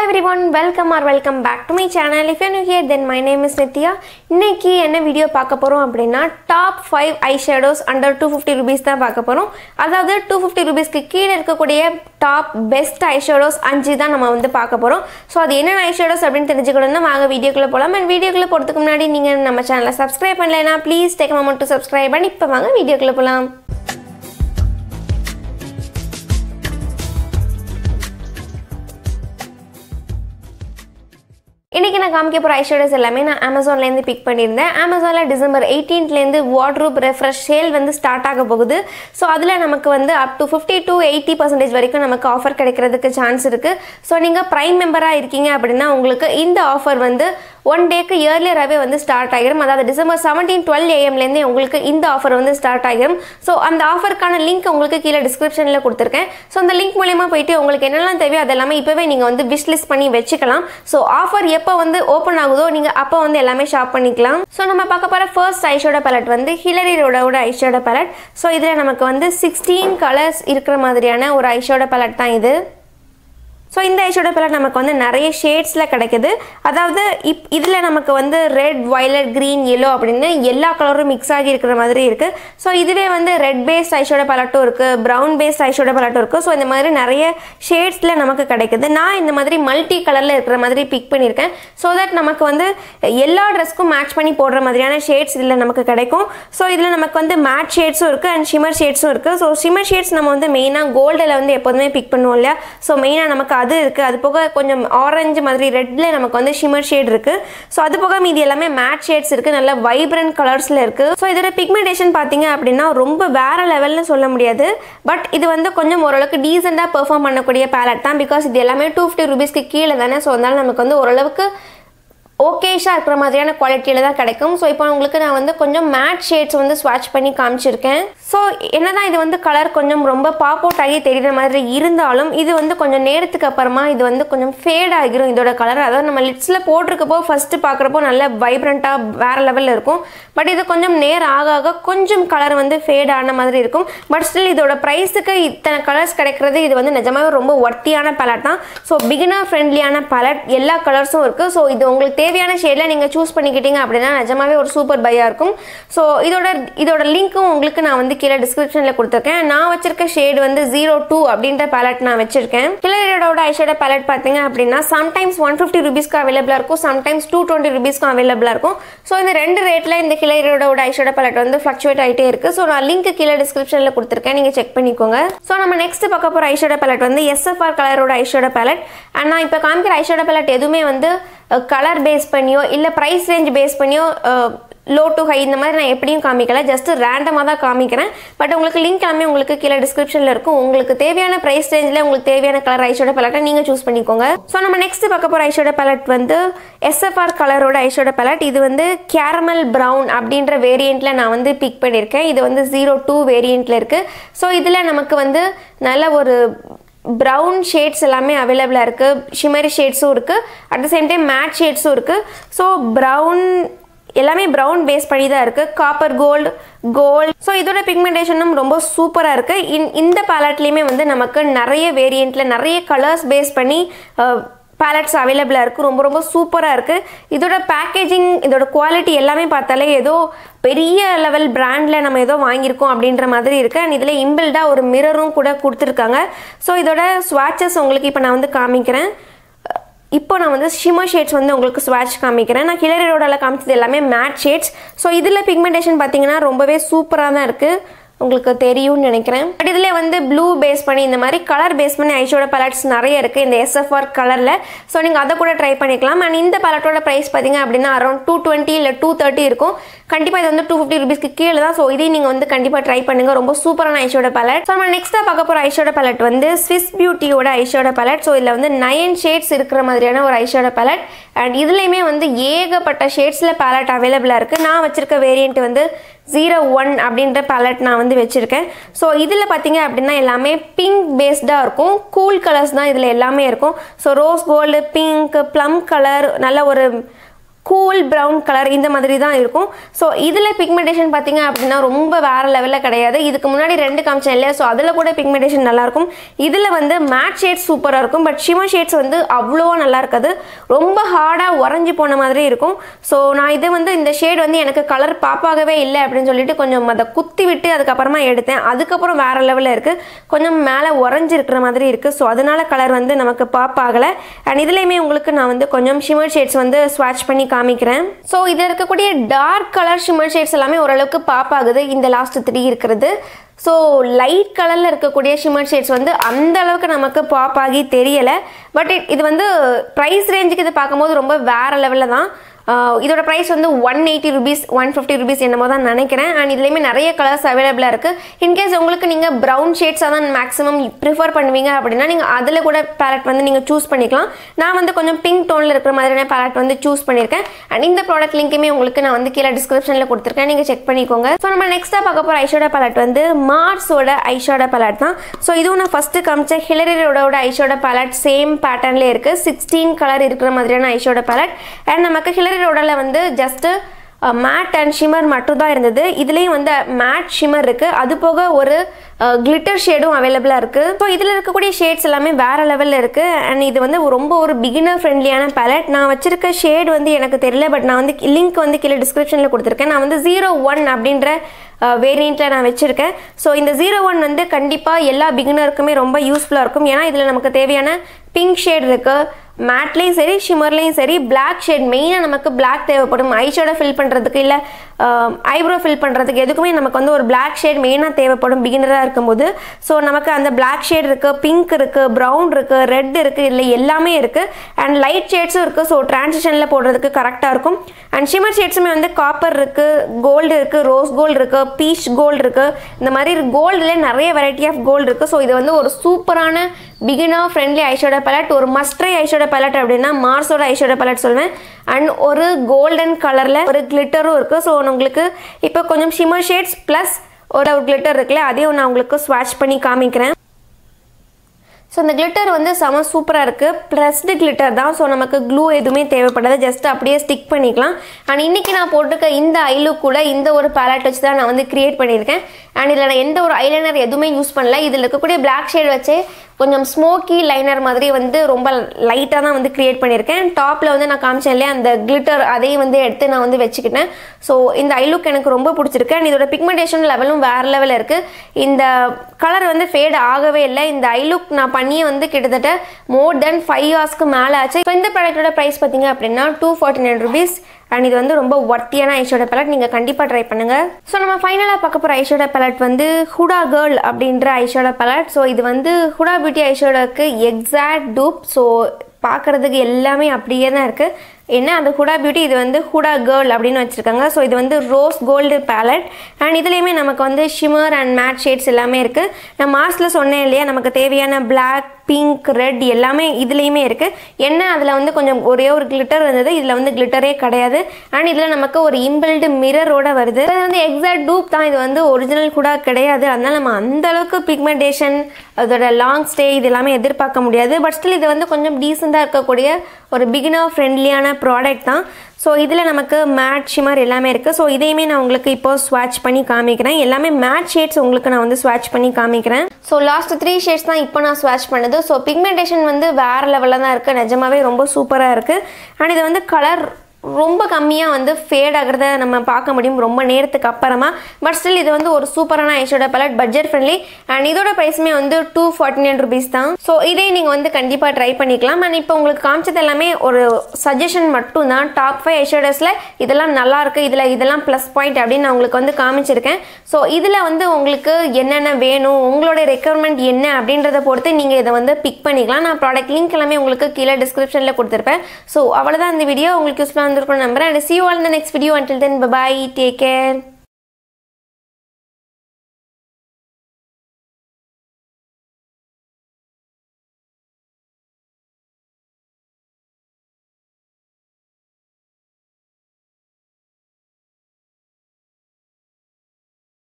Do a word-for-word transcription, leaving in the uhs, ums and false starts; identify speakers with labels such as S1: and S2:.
S1: everyone, welcome or welcome back to my channel. If you are new here, then my name is Nithya. இன்னைக்கு என்ன video பார்க்க போறோம் அப்படினா top five eyeshadows under two fifty rupees தான் பார்க்க போறோம். அதாவது two fifty rupees க்கு கீழ இருக்கக்கூடிய top best eyeshadows அஞ்சு தான் நம்ம வந்து பார்க்க போறோம். சோ அது என்ன eyeshadows அப்படினு தெரிஞ்சுக்கணும்னா வாங்க வீடியோக்குள்ள போலாம். and வீடியோக்குள்ள போறதுக்கு முன்னாடி நீங்க நம்ம சேனலை subscribe பண்ணலைனா please take a moment to subscribe and இப்போ வாங்க வீடியோக்குள்ள போலாம். இன்னைக்கு நான் காமிக்க போற ஐஷேடோஸ் எல்லாமே நான் Amazonல இருந்து பிக் பண்ணிருந்தேன். Amazonல டிசம்பர் eighteenth ல இருந்து வார்ட்ரோப் ரெஃப்ரெஷ் சேல் வந்து ஸ்டார்ட் ஆக போகுது. சோ அதுல நமக்கு வந்து up to fifty to eighty percent வரைக்கும் நமக்கு ஆஃபர் கிடைக்கிறதுக்கு சான்ஸ் இருக்கு. சோ நீங்க பிரைம் மெம்பரா இருக்கீங்க அப்படினா உங்களுக்கு இந்த ஆஃபர் வந்து one டேக்கு இயர்லியராவே வந்து ஸ்டார்ட் ஆகிரும். அதாவது December seventeen twelve a m ல இருந்து உங்களுக்கு இந்த ஆஃபர் வந்து ஸ்டார்ட் ஆகிரும். சோ அந்த ஆஃபர்க்கான லிங்க் உங்களுக்கு கீழ டிஸ்கிரிப்ஷன்ல கொடுத்திருக்கேன். சோ அந்த லிங்க் மூலமா போய்ட்டு உங்களுக்கு என்னெல்லாம் தேவையோ அதெல்லாம் இப்பவே நீங்க வந்து விஷ் லிஸ்ட் பண்ணி வெச்சுக்கலாம். சோ ஆஃபர் எப்ப வந்து ஓபன் ஆகுதோ நீங்க அப்ப வந்து எல்லாமே ஷாப் பண்ணிக்கலாம். சோ நம்ம பார்க்க போற ஃபர்ஸ்ட் ஐஷேடோ palette வந்து Hilary Rodoட ஐஷேடோ palette. சோ இதுல நமக்கு வந்து sixteen கலர்ஸ் இருக்கிற மாதிரியான ஒரு ஐஷேடோ palette தான் இது. சோ இந்த ஐஷேடோ palette நமக்கு வந்து நிறைய ஷேட்ஸ்ல கிடைக்குது. அதாவது இதுல நமக்கு வந்து ரெட், வயலட், கிரீன், yellow அப்படினு எல்லா கலரும் மிக்ஸ் ஆகி இருக்கிற மாதிரி இருக்கு. சோ இதுவே வந்து ரெட் பேஸ்ட் ஐஷேடோ palette இருக்கு, பிரவுன் பேஸ்ட் ஐஷேடோ palette இருக்கு. சோ இந்த மாதிரி நிறைய ஷேட்ஸ்ல நமக்கு கிடைக்குது. நான் இந்த மாதிரி மல்டி கலர்ல இருக்கிற மாதிரி பிக் பண்ணிருக்கேன். சோ தட் நமக்கு வந்து எல்லா ட்ரெஸ்க்கும் மேட்ச் பண்ணி போடுற மாதிரியான ஷேட்ஸ் இதுல நமக்கு கிடைக்கும். சோ இதுல நமக்கு வந்து மேட் ஷேட்ஸும் இருக்கு and shimmer ஷேட்ஸும் இருக்கு. சோ shimmer ஷேட்ஸ் நம்ம வந்து மெயினா கோல்ட்ல வந்து எப்பவுமே பிக் பண்ணுவோம் இல்லையா. சோ மெயினா நமக்கு அது இருக்கு. அது போக கொஞ்சம் ஆரஞ்சு மாதிரி ரெட்ல நமக்கு வந்து shimmer ஷேட் இருக்கு. சோ அது போக மீதி எல்லாமே மேட் ஷேட்ஸ் இருக்கு. நல்ல வைப்ரண்ட் கலர்ஸ்ல இருக்கு. சோ இதோட பிக்மெண்டேஷன் பாத்தீங்க அப்படினா ரொம்ப வேற லெவல்னு சொல்ல முடியாது. பட் இது வந்து கொஞ்சம் ஓரளவுக்கு டீசென்ட்டா பெர்ஃபார்ம் பண்ணக்கூடிய palette தான். பிகாஸ் இது எல்லாமே two fifty rupees க்கு கீழ தானே. சோ அதனால நமக்கு வந்து ஓரளவுக்கு ஓகேஷா இருக்கிற மாதிரியான குவாலிட்டியில தான் கிடைக்கும். ஸோ இப்போ உங்களுக்கு நான் வந்து கொஞ்சம் மேட் ஷேட்ஸ் வந்து ஸ்வாட்ச் பண்ணி காமிச்சிருக்கேன். ஸோ என்னதான் இது வந்து கலர் கொஞ்சம் ரொம்ப பாப் அவுட் ஆகி தெரிகிற மாதிரி இருந்தாலும் இது வந்து கொஞ்சம் நேரத்துக்கு அப்புறமா இது வந்து கொஞ்சம் ஃபேட் ஆகிரும் இதோட கலர். அதாவது நம்ம லிப்ஸில் போட்டிருக்கப்போ ஃபர்ஸ்ட் பார்க்குறப்போ நல்ல வைப்ரண்ட்டாக வேற லெவலில் இருக்கும். பட் இது கொஞ்சம் நேரம் ஆக ஆக கொஞ்சம் கலர் வந்து ஃபேட் ஆன மாதிரி இருக்கும். பட் ஸ்டில் இதோட ப்ரைஸுக்கு இத்தனை கலர்ஸ் கிடைக்கிறது இது வந்து நிஜமாவே ரொம்ப ஒர்த்தியான பேலட் தான். ஸோ பிகினர் ஃப்ரெண்ட்லியான பேலட், எல்லா கலர்ஸும் இருக்குது. ஸோ இது உங்களுக்கு தேவையான ஷேட்ல நீங்க சூஸ் பண்ணிக்கிட்டீங்க அப்படினா நிஜமாவே ஒரு சூப்பர் பையா இருக்கும். சோ இதோட இதோட லிங்க்கும் உங்களுக்கு நான் வந்து கீழ டிஸ்கிரிப்ஷன்ல கொடுத்திருக்கேன். நான் வச்சிருக்க ஷேட் வந்து zero two அப்படிங்கற palette நான் வச்சிருக்கேன். Hilary Rodoட ஐஷேடோ palette பாத்தீங்க அப்படினா sometimes one fifty rupees க்கு அவேலபிளா இருக்கும், sometimes two twenty rupees க்கு அவேலபிளா இருக்கும். சோ இந்த ரெண்டு ரேட்ல இந்த Hilary Rodoட ஐஷேடோ palette வந்து ஃப்ளக்சுவேட் ஆயிட்டே இருக்கு. சோ நான் லிங்க் கீழ டிஸ்கிரிப்ஷன்ல கொடுத்திருக்கேன், நீங்க செக் பண்ணிக்கோங்க. சோ நம்ம நெக்ஸ்ட் பார்க்க போற ஐஷேடோ palette வந்து S F R கலரோட ஐஷேடோ palette. and நான் இப்ப காமிக்கிற ஐஷேடோ palette எதுமே வந்து கலர் பேஸ் பண்ணியோ இல்ல பிரைஸ் ரேஞ்ச் பேஸ் பண்ணியோ லோ டு ஹை இந்த மாதிரி நான் எப்படியும் காமிக்கல, ஜஸ்ட் ரேண்டமாக தான் காமிக்கிறேன். பட் உங்களுக்கு லிங்க் எல்லாமே உங்களுக்கு கீழே டிஸ்கிரிப்ஷனில் இருக்கும். உங்களுக்கு தேவையான ப்ரைஸ் ரேஞ்சில் உங்களுக்கு தேவையான கலர் ஐஷேடோ palette நீங்கள் சூஸ் பண்ணிக்கோங்க. ஸோ நம்ம நெக்ஸ்ட் பார்க்க போகிற ஐஷேடோ palette வந்து S F R கலரோட ஐஷேடோ palette. இது வந்து கேரமல் ப்ரௌன் அப்படின்ற வேரியண்ட்டில் நான் வந்து பிக் பண்ணியிருக்கேன். இது வந்து ஜீரோ டூ வேரியண்ட்டில் இருக்குது. ஸோ இதில் நமக்கு வந்து நல்ல ஒரு ப்ரௌன் ஷேட்ஸ் எல்லாமே அவைலபிளாக இருக்குது, ஷிமரி ஷேட்ஸும் இருக்குது, at the same time matte ஷேட்ஸும் இருக்குது. ஸோ ப்ரௌன் எல்லாமே ப்ரௌன் பேஸ் பண்ணி தான் இருக்குது, காப்பர் கோல்டு, கோல்டு. ஸோ இதோட பிக்மெண்டேஷனும் ரொம்ப சூப்பராக இருக்குது. இன் இந்த பேலட்லேயுமே வந்து நமக்கு நிறைய வேரியண்ட்டில் நிறைய கலர்ஸ் பேஸ் பண்ணி பேலட்ஸ் அவைலபிளாக இருக்குது. ரொம்ப ரொம்ப சூப்பராக இருக்குது. இதோட பேக்கேஜிங், இதோட குவாலிட்டி எல்லாமே பார்த்தாலே ஏதோ பெரிய லெவல் பிராண்டில் நம்ம ஏதோ வாங்கியிருக்கோம் அப்படின்ற மாதிரி இருக்குது. அண்ட் இதில் இம்பில்டாக ஒரு மிரரும் கூட கொடுத்துருக்காங்க. ஸோ இதோட ஸ்வாட்சஸ் உங்களுக்கு இப்போ நான் வந்து காமிக்கிறேன். இப்போ நான் வந்து ஷிமர் ஷேட்ஸ் வந்து உங்களுக்கு ஸ்வாட்ச் காமிக்கிறேன். நான் Hilary Rodoல காமிச்சது எல்லாமே மேட் ஷேட்ஸ். ஸோ இதில் பிக்மெண்டேஷன் பார்த்தீங்கன்னா ரொம்பவே சூப்பராக தான் இருக்குது, உங்களுக்கு தெரியும்னு நினைக்கிறேன். பட் இதில் வந்து ப்ளூ பேஸ் பண்ணி இந்த மாதிரி கலர் பேஸ் பண்ணி ஐஷேடோ பேலட்ஸ் நிறைய இருக்குது இந்த S F R கலரில். ஸோ நீங்கள் அதை கூட ட்ரை பண்ணிக்கலாம். அண்ட் இந்த பேலட்டோட ப்ரைஸ் பார்த்தீங்க அப்படின்னா அரௌண்ட் டூ டுவெண்ட்டி இல்லை டூ தேர்ட்டி இருக்கும். கண்டிப்பாக இது வந்து டூ ஃபிஃப்டி ருபீஸ்க்கு கீழே தான். ஸோ இதையும் நீங்கள் வந்து கண்டிப்பாக ட்ரை பண்ணுங்கள். ரொம்ப சூப்பரான ஐஷேடோ பேலட். ஸோ நம்ம நெக்ஸ்ட்டாக பார்க்க போகிற ஐஷேடோ பேலட் வந்து ஸ்விஸ் பியூட்டியோட ஐஷேடோ பேலட். ஸோ இதில் வந்து நயன் ஷேட்ஸ் இருக்கிற மாதிரியான ஒரு ஐஷேடோ பேலட். அண்ட் இதுலேயுமே வந்து ஏகப்பட்ட ஷேட்ஸில் பேலட் அவைலபிளாக இருக்குது. நான் வச்சிருக்க வேரியண்ட் வந்து ஜீரோ ஒன் அப்படின்ற பேலட் நான் வந்து வச்சுருக்கேன். ஸோ இதில் பார்த்தீங்க அப்படின்னா எல்லாமே பிங்க் பேஸ்டாக இருக்கும், கூல் கலர்ஸ் தான் இதில் எல்லாமே இருக்கும். So rose gold, pink, plum colour, நல்ல ஒரு கூல் ப்ரௌன் கலர் இந்த மாதிரி தான் இருக்கும். ஸோ இதில் பிக்மெண்டேஷன் பார்த்தீங்க அப்படின்னா ரொம்ப வேறு லெவலில் கிடையாது. இதுக்கு முன்னாடி ரெண்டு காமிச்சேன் இல்லையா, ஸோ அதில் கூட பிக்மெண்டேஷன் நல்லாயிருக்கும். இதில் வந்து மேட் ஷேட்ஸ் சூப்பராக இருக்கும், பட் ஷிமர் ஷேட்ஸ் வந்து அவ்வளோவா நல்லா இருக்காது, ரொம்ப ஹார்டாக உறைஞ்சி போன மாதிரி இருக்கும். ஸோ நான் இது வந்து இந்த ஷேட் வந்து எனக்கு கலர் பாப்பாகவே இல்லை அப்படின்னு சொல்லிட்டு கொஞ்சம் அதை குத்தி விட்டு அதுக்கப்புறமா எடுத்தேன். அதுக்கப்புறம் வேறு லெவலில் இருக்குது, கொஞ்சம் மேலே உறைஞ்சி இருக்கிற மாதிரி இருக்குது. ஸோ அதனால கலர் வந்து நமக்கு பாப் ஆகலை. அண்ட் இதுலேயுமே உங்களுக்கு நான் வந்து கொஞ்சம் ஷிமர் ஷேட்ஸ் வந்து ஸ்வாட்ச் பண்ணி காமிக்கிறேன். ஸோ இதில் இருக்கக்கூடிய டார்க் கலர் ஷிமர் ஷேட்ஸ் எல்லாமே ஓரளவுக்கு பாப் ஆகுது இந்த லாஸ்ட் த்ரீ இருக்கிறது. ஸோ லைட் கலரில் இருக்கக்கூடிய ஷிமர் ஷேட்ஸ் வந்து அந்த அளவுக்கு நமக்கு பாப் ஆகி தெரியலை. பட் இது வந்து ப்ரைஸ் ரேஞ்சுக்கு இது பார்க்கும்போது ரொம்ப வேறு லெவலில் தான். இதோட ப்ரைஸ் வந்து one eighty rupees one fifty rupees என்னமோ தான் நினைக்கிறேன். அண்ட் இதுலேயுமே நிறைய கலர்ஸ் அவைலபிளாக இருக்குது. இன்கேஸ் உங்களுக்கு நீங்கள் ப்ரௌன் ஷேட்ஸாக தான் மேக்ஸிமம் ப்ரிஃபர் பண்ணுவீங்க அப்படின்னா நீங்கள் அதில் கூட பேலட் வந்து நீங்கள் சூஸ் பண்ணிக்கலாம். நான் வந்து கொஞ்சம் பிங்க் டோனில் இருக்கிற மாதிரியான பேலட் வந்து சூஸ் பண்ணியிருக்கேன். அண்ட் இந்த ப்ராடக்ட் லிங்க்குமே உங்களுக்கு நான் வந்து கீழே டிஸ்கிரிப்ஷனில் கொடுத்துருக்கேன், நீங்கள் செக் பண்ணிக்கோங்க. ஸோ நம்ம நெக்ஸ்ட்டாக பார்க்க போகிற ஐஷேடோ பேலட் வந்து மார்ஸோட ஐஷேடோ பேலட் தான். ஸோ இதுவும் நான் ஃபஸ்ட்டு காமிச்ச ஹிலரி ரோடோட ஐஷேடோ பேலட் சேம் பேட்டர்ன்லேயே இருக்குது. சிக்ஸ்டீன் கலர் இருக்கிற மாதிரியான ஐஷேடோ பேலட். அண்ட் நமக்கு ஹிலரி ரோடோல வந்து ஜஸ்ட் மேட் அண்ட் ஷிமர் மட்டும் தான் இருந்தது. இதுலேயும் வந்து மேட் ஷிமர் இருக்குது, அது போக ஒரு கிளிட்டர் ஷேடும் அவைலபிளாக இருக்குது. ஸோ இதில் இருக்கக்கூடிய ஷேட்ஸ் எல்லாமே வேறு லெவலில் இருக்குது. அண்ட் இது வந்து ரொம்ப ஒரு பிகினர் ஃப்ரெண்ட்லியான பேலட். நான் வச்சிருக்க ஷேட் வந்து எனக்கு தெரியல, பட் நான் வந்து லிங்க் வந்து கீழே டிஸ்கிரிப்ஷனில் கொடுத்துருக்கேன். நான் வந்து ஜீரோ ஒன் அப்படின்ற வேரியண்ட்டில் நான் வச்சுருக்கேன். ஸோ இந்த ஜீரோ ஒன் வந்து கண்டிப்பாக எல்லா பிகினருக்குமே ரொம்ப யூஸ்ஃபுல்லாக இருக்கும். ஏன்னா இதில் நமக்கு தேவையான பிங்க் ஷேட் இருக்குது, மேட்லேயும் சரி ஷிமர்லேயும் சரி. பிளாக் ஷேட் மெயினாக நமக்கு பிளாக் தேவைப்படும், ஐ ஷேடோ ஃபில் பண்ணுறதுக்கு இல்லை ஐப்ரோ ஃபில் பண்ணுறதுக்கு எதுக்குமே நமக்கு வந்து ஒரு பிளாக் ஷேட் மெயினாக தேவைப்படும் பிகினராக இருக்கும்போது. ஸோ நமக்கு அந்த பிளாக் ஷேட் இருக்குது, பிங்க் இருக்குது, ப்ரௌன் இருக்குது, ரெட் இருக்குது, இல்லை எல்லாமே இருக்குது. அண்ட் லைட் ஷேட்ஸும் இருக்குது. ஸோ ட்ரான்சிஷனில் போடுறதுக்கு கரெக்டாக இருக்கும். அண்ட் ஷிமர் ஷேட்ஸுமே வந்து காப்பர் இருக்குது, கோல்டு இருக்குது, ரோஸ் கோல்டு இருக்குது, பீச் கோல்டு இருக்குது. இந்த மாதிரி கோல்டுலேயே நிறைய வெரைட்டி ஆஃப் கோல்டு இருக்குது. ஸோ இது வந்து ஒரு சூப்பரான பிகினர் ஃப்ரெண்ட்லி ஐஷேடோ பேலட். ஒரு மஸ்ட்ரை ஐஷேடோ பேலட் அப்படின்னா மார்ஸோட ஐஷேடோ பேலட் சொல்வேன். அண்ட் ஒரு கோல்டன் கலரில் ஒரு கிளிட்டரும் இருக்குது. ஸோ உங்களுக்கு இப்போ கொஞ்சம் ஷிமர் ஷேட்ஸ் ப்ளஸ் ஒரு கிளிட்டர் இருக்குல்ல, அதையும் நான் உங்களுக்கு ஸ்வாட்ச் பண்ணி காமிக்கிறேன். ஸோ இந்த கிளிட்டர் வந்து செம சூப்பராக இருக்குது, ப்ரெஸ்டு கிளிட்டர் தான். ஸோ நமக்கு க்ளூ எதுவுமே தேவைப்படாது, ஜஸ்ட் அப்படியே ஸ்டிக் பண்ணிக்கலாம். அண்ட் இன்றைக்கி நான் போட்டிருக்க இந்த ஐலுக் கூட இந்த ஒரு பேலட் வச்சு தான் நான் வந்து க்ரியேட் பண்ணியிருக்கேன். அண்ட் இதில் நான் எந்த ஒரு ஐலைனர் எதுவுமே யூஸ் பண்ணல. இதில் இருக்கக்கூடிய பிளாக் ஷேட் வச்சு கொஞ்சம் ஸ்மோக்கி லைனர் மாதிரி வந்து ரொம்ப லைட்டாக தான் வந்து க்ரியேட் பண்ணியிருக்கேன். டாப்பில் வந்து நான் காமிச்சேன் இல்லையா அந்த கிளிட்டர், அதையும் வந்து எடுத்து நான் வந்து வச்சுக்கிட்டேன். ஸோ இந்த ஐலுக் எனக்கு ரொம்ப பிடிச்சிருக்கு. அண்ட் இதோட பிக்மெண்டேஷன் லெவலும் வேறு லெவலில் இருக்குது. இந்த கலர் வந்து ஃபேட் ஆகவே இல்லை. இந்த ஐலுக் நான் பண்ணியே வந்து கிட்டத்தட்ட மோர் தென் ஃபைவ் ஹவர்ஸ்க்கு மேலே ஆச்சு. ஸோ இந்த ப்ராடக்டோட ப்ரைஸ் பார்த்தீங்க அப்படின்னா two forty nine rupees. And இது வந்து ரொம்ப ஒர்த்தியான ஐஷேடோ பேலட், நீங்கள் கண்டிப்பாக ட்ரை பண்ணுங்கள். ஸோ நம்ம ஃபைனலாக பார்க்க போகிற ஐஷேடோ பேலட் வந்து ஹுடா கேர்ள் அப்படின்ற ஐஷேடோ பேலட். ஸோ இது வந்து ஹுடா பியூட்டி ஐஷேடோக்கு எக்ஸாக்ட் டூப். ஸோ பார்க்குறதுக்கு எல்லாமே அப்படியே தான் இருக்குது. என்ன அந்த ஹுடா பியூட்டி, இது வந்து ஹுடா கேர்ள் அப்படின்னு வச்சுருக்காங்க. ஸோ இது வந்து ரோஸ் கோல்டு பேலட். அண்ட் இதுலேயுமே நமக்கு வந்து ஷிமர் அண்ட் மேட் ஷேட்ஸ் எல்லாமே இருக்குது. நான் மார்ஸில் சொன்னேன் இல்லையா, நமக்கு தேவையான பிளாக், பிங்க், ரெட் எல்லாமே இதுலேயுமே இருக்குது. என்ன அதில் வந்து கொஞ்சம் ஒரே ஒரு கிளிட்டர் இருந்தது, இதில் வந்து கிளிட்டரே கிடையாது. அண்ட் இதில் நமக்கு ஒரு இன்பில்டு மிரரோட வருது. இது வந்து எக்ஸாக்ட் டூப் தான், இது வந்து ஒரிஜினல் கூட கிடையாது. அதனால் நம்ம அந்தளவுக்கு பிக்மெண்டேஷன், அதோட லாங் ஸ்டே இது எல்லாமே எதிர்பார்க்க முடியாது. பட் ஸ்டில் இது வந்து கொஞ்சம் டீசெண்டாக இருக்கக்கூடிய ஒரு பிகினர் ஃப்ரெண்ட்லியான ப்ராடக்ட் தான். ஸோ இதில் நமக்கு மேட் ஷிமர் எல்லாமே இருக்குது. ஸோ இதையுமே நான் உங்களுக்கு இப்போ ஸ்வாட்ச் பண்ணி காமிக்கிறேன். எல்லாமே மேட் ஷேட்ஸ் உங்களுக்கு நான் வந்து ஸ்வாட்ச் பண்ணி காமிக்கிறேன். ஸோ லாஸ்ட் த்ரீ ஷேட்ஸ் தான் இப்போ நான் ஸ்வாட்ச் பண்ணது. ஸோ பிக்மெண்டேஷன் வந்து வேறு லெவலில் தான் இருக்குது, நிஜமாவே ரொம்ப சூப்பராக இருக்குது. அண்ட் இது வந்து கலர் ரொம்ப கம்மியாக வந்து ஃபேட் ஆகிறத நம்ம பார்க்க முடியும் ரொம்ப நேரத்துக்கு அப்புறமா. பட் ஸ்டில் இது வந்து ஒரு சூப்பரான eyeshadow palette, budget friendly. And இதோட ப்ரைஸுமே வந்து டூ ஃபார்ட்டி நைன் ருபீஸ் தான். ஸோ இதே நீங்கள் வந்து கண்டிப்பாக ட்ரை பண்ணிக்கலாம். அண்ட் இப்போ உங்களுக்கு காமிச்சது எல்லாமே ஒரு சஜஷன் மட்டும் தான். டாப் ஃபைவ் ஐஷேடோஸில் இதெல்லாம் நல்லாயிருக்கு, இதில் இதெல்லாம் ப்ளஸ் பாயிண்ட் அப்படின்னு நான் உங்களுக்கு வந்து காமிச்சிருக்கேன். ஸோ இதில் வந்து உங்களுக்கு என்னென்ன வேணும், உங்களோட ரெக்குவயர்மெண்ட் என்ன அப்படின்றத பொறுத்து நீங்கள் இதை வந்து பிக் பண்ணிக்கலாம். நான் ப்ராடக்ட் லிங்க் எல்லாமே உங்களுக்கு கீழே டிஸ்கிரிப்ஷனில் கொடுத்துருப்பேன். ஸோ அவ்வளோதான் இந்த வீடியோ உங்களுக்கு யூஸ்ஃபுல்லாக வந்திருக்கும் நம்புறேன். And see you all in the next video. Until then, bye bye, take care.